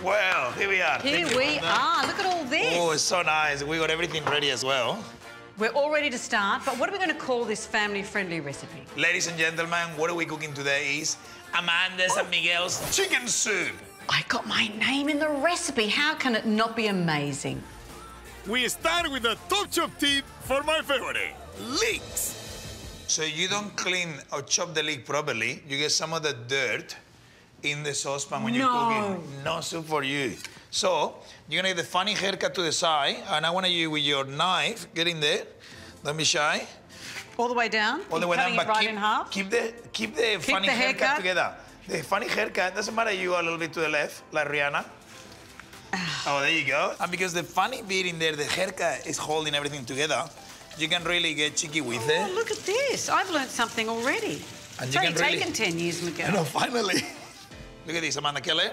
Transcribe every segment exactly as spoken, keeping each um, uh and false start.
Well, here we are. Here we are. Look at all this. Oh, it's so nice. We got everything ready as well. We're all ready to start, but what are we going to call this family-friendly recipe? Ladies and gentlemen, what are we cooking today is Amanda's oh. and Miguel's chicken soup. I got my name in the recipe. How can it not be amazing? We start with a top chop tip for my favorite, leeks. So you don't clean or chop the leek properly, you get some of the dirt in the saucepan when no. you're cooking. No soup for you. So you're gonna get the funny haircut to the side, and I want you with your knife, get in there. Don't be shy. All the way down. All the way down, but right keep, in half. keep the keep the keep funny the haircut. haircut together. The funny haircut doesn't matter. You go a little bit to the left, like Rihanna. Oh, there you go. And because the funny bit in there, the haircut is holding everything together, you can really get cheeky with oh, it. Look at this. I've learned something already. And it's you only can really... taken ten years, Miguel. No, finally. Look at this, Amanda Keller.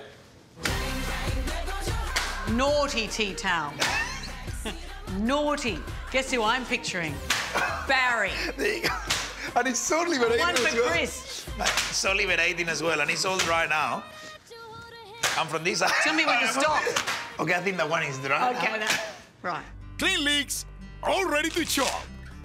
Naughty tea towel. Naughty. Guess who I'm picturing? Barry. There you go. And it's so liberating One for as well. Chris. It's so liberating as well, and it's all dry now. I'm from this side. Tell me when to stop. Okay, I think that one is dry. Okay, that... right. Clean leeks, all ready to chop.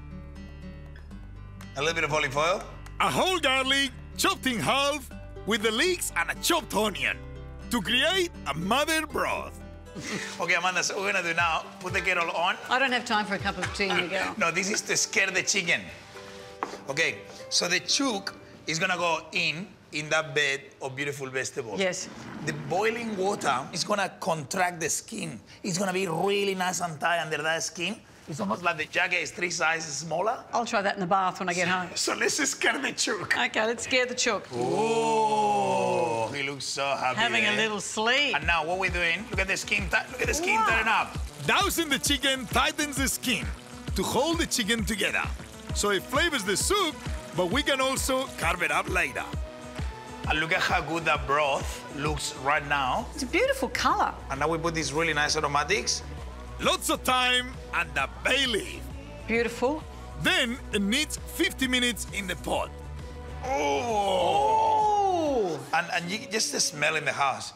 A little bit of olive oil. A whole garlic, chopped in half, with the leeks and a chopped onion, to create a mother broth. Okay, Amanda, so what we're gonna do now, put the kettle on. I don't have time for a cup of tea, Miguel. No, this is to scare the chicken. Okay, so the chook is gonna go in, in that bed of beautiful vegetables. Yes. The boiling water is gonna contract the skin. It's gonna be really nice and tight under that skin. It's almost like the jacket is three sizes smaller. I'll try that in the bath when I get home. So let's just scare the chook. Okay, let's scare the chook. Oh, he looks so happy. Having there. a little sleep. And now what we're doing, look at the skin, look at the skin Wow. turning up. Dousing the chicken tightens the skin to hold the chicken together. So it flavors the soup, but we can also carve it up later. And look at how good that broth looks right now. It's a beautiful colour. And now we put these really nice aromatics. Lots of thyme and the bay leaf. Beautiful. Then it needs fifty minutes in the pot. Oh! And, and you, just the smell in the house.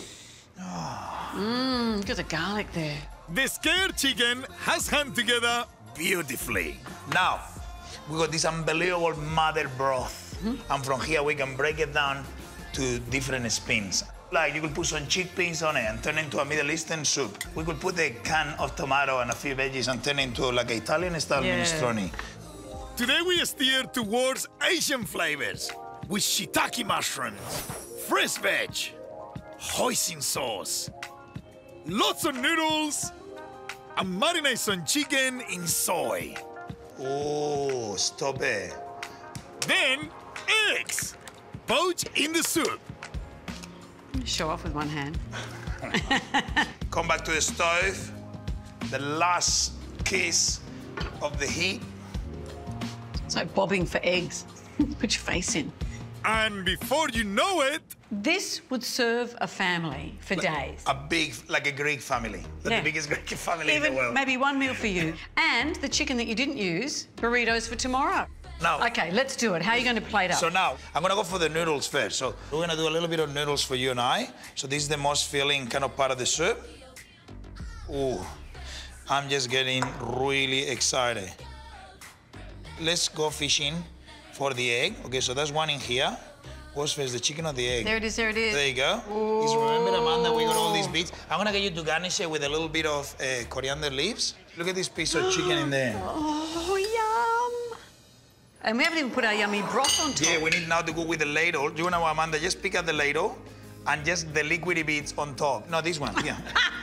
Mmm, look at the garlic there. The scared chicken has hung together beautifully. Now, we got this unbelievable mother broth. Mm-hmm. And from here, we can break it down to different spins. Like, you could put some chickpeas on it and turn it into a Middle Eastern soup. We could put a can of tomato and a few veggies and turn it into like an Italian-style yeah. minestrone. Today, we steer towards Asian flavors with shiitake mushrooms, fresh veg, hoisin sauce, lots of noodles, and marinate some chicken in soy. Oh, stop it. Then, eggs, poached in the soup. Show off with one hand. Come back to the stove. The last kiss of the heat. It's like bobbing for eggs. Put your face in. And before you know it... This would serve a family for like days. A big, like a Greek family. The yeah. biggest Greek family Even in the world. maybe one meal for you. And the chicken that you didn't use, burritos for tomorrow. Now, okay, let's do it. How are you going to plate up? So now, I'm going to go for the noodles first. So we're going to do a little bit of noodles for you and I. So this is the most filling kind of part of the soup. Ooh, I'm just getting really excited. Let's go fishing for the egg. Okay, so that's one in here. What's first, the chicken or the egg? There it is, there it is. There you go. Ooh. Just remember, Amanda, we got all these bits. I'm going to get you to garnish it with a little bit of uh, coriander leaves. Look at this piece of chicken in there. Oh, yum. And we haven't even put our yummy broth on top. Yeah, we need now to go with the ladle. You know, Amanda, just pick up the ladle and just the liquidy bits on top. No, this one, yeah.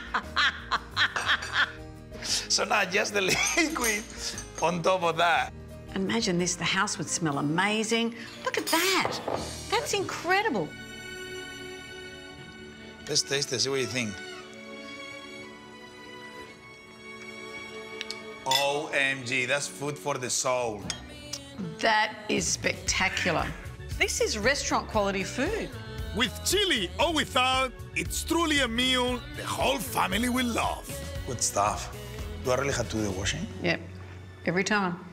So now just the liquid on top of that. Imagine this, the house would smell amazing. Look at that. That's incredible. Let's taste it, see what you think. O M G, that's food for the soul. That is spectacular. This is restaurant quality food. With chili or without, it's truly a meal the whole family will love. Good stuff. Do I really have to do the washing? Yep, every time.